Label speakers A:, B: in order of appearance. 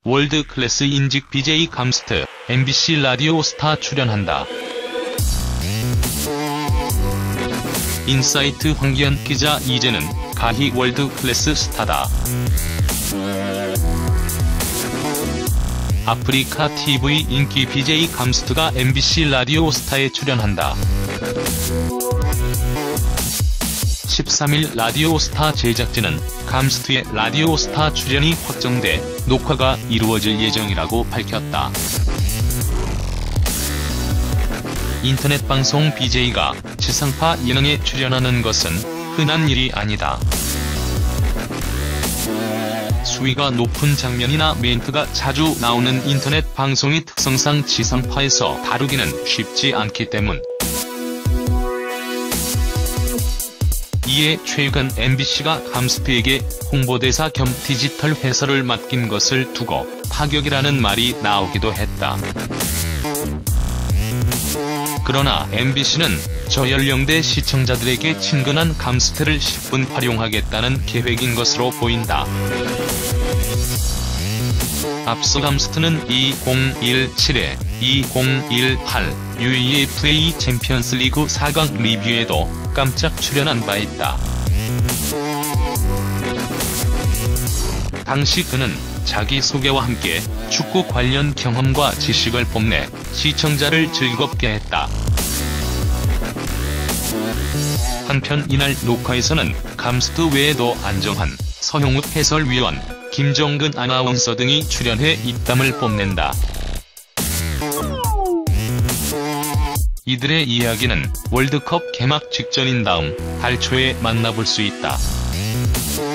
A: 월드 클래스 인직 BJ 감스트, MBC 라디오스타 출연한다. 인사이트 황기현 기자. 이제는 가히 월드 클래스 스타다. 아프리카 TV 인기 BJ 감스트가 MBC 라디오스타에 출연한다. 13일 라디오스타 제작진은 감스트의 라디오스타 출연이 확정돼 녹화가 이루어질 예정이라고 밝혔다. 인터넷 방송 BJ가 지상파 예능에 출연하는 것은 흔한 일이 아니다. 수위가 높은 장면이나 멘트가 자주 나오는 인터넷 방송의 특성상 지상파에서 다루기는 쉽지 않기 때문. 이에 최근 MBC가 감스트에게 홍보대사 겸 디지털 해설을 맡긴 것을 두고 파격이라는 말이 나오기도 했다. 그러나 MBC는 저연령대 시청자들에게 친근한 감스트를 10분 활용하겠다는 계획인 것으로 보인다. 앞서 감스트는 2017-2018 UEFA 챔피언스리그 4강 리뷰에도 깜짝 출연한 바 있다. 당시 그는 자기소개와 함께 축구 관련 경험과 지식을 뽐내 시청자를 즐겁게 했다. 한편 이날 녹화에서는 감스트 외에도 안정환, 서형욱 해설위원, 김정근 아나운서 등이 출연해 입담을 뽐낸다. 이들의 이야기는 월드컵 개막 직전인 다음 달 초에 만나볼 수 있다.